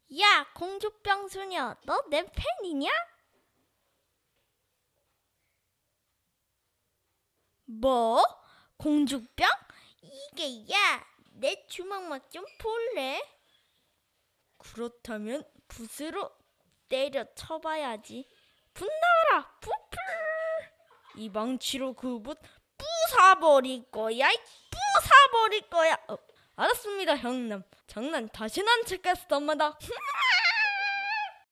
야, 공주병 소녀, 너 내 팬이냐? 뭐? 공주병? 이게 야, 내 주먹 맛 좀 볼래? 그렇다면 붓으로 때려쳐봐야지. 분나라, 부풀! 이 망치로 그 붓 부숴버릴 거야. 부숴버릴 거야. 알았습니다, 형님. 장난 다시는 안 칠겠습니다.